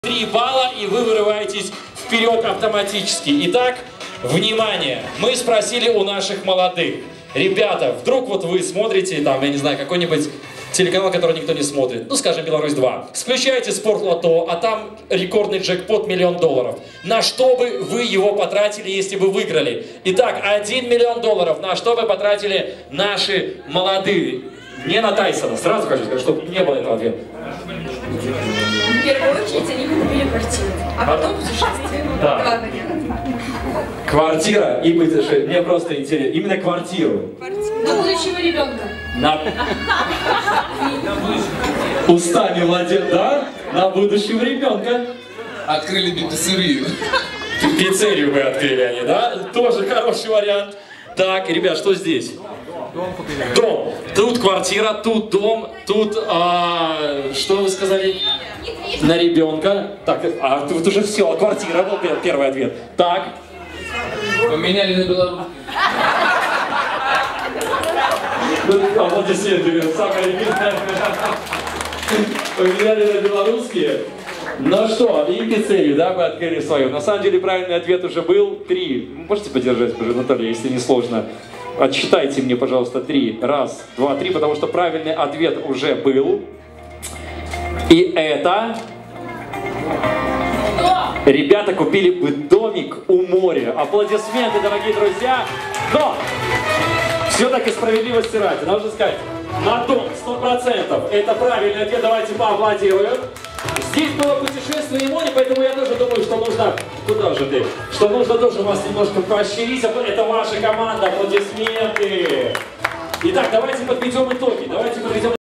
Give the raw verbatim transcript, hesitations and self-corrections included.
три балла, и вы вырываетесь вперед автоматически. Итак, внимание! Мы спросили у наших молодых. Ребята, вдруг вот вы смотрите, там, я не знаю, какой-нибудь телеканал, который никто не смотрит, ну, скажем, Беларусь два. Включаете Спортлото, а там рекордный джекпот миллион долларов. На что бы вы его потратили, если бы выиграли? Итак, один миллион долларов. На что бы потратили наши молодые? Не на Тайсона, сразу хочу сказать, чтобы не было этого ответа. В первую очередь они бы купили квартиру, а потом путешествие. Да. Два варианта. Квартира и путешествие. Мне просто интересно. Именно квартиру. На будущего ребенка. На... Устами владел, да? На будущего ребенка. Открыли пиццерию. Пиццерию вы открыли они, да? Тоже хороший вариант. Так, ребят, что здесь? Дом. Тут квартира, тут дом, тут, а, что вы сказали? На ребенка. Так, а тут уже все, квартира был первый ответ. Так. Поменяли на белорусский. Аплодисменты, самое любимое. Поменяли на белорусские. Ну что, и пиццерию, да, мы открыли свою. На самом деле правильный ответ уже был. Три. Можете поддержать, Наталья, если не сложно. Отсчитайте мне, пожалуйста, три. Раз, два, три, потому что правильный ответ уже был. И это... Ребята купили бы домик у моря. Аплодисменты, дорогие друзья. Но все-таки справедливости ради, нужно сказать, на дом сто процентов. Это правильный ответ, давайте поаплодируем. Здесь было путешествие и море, поэтому я тоже думаю, что нужно... Куда же ты? Что нужно тоже вас немножко поощрить. Это ваша команда, аплодисменты. Итак, давайте подведем итоги. Давайте подведем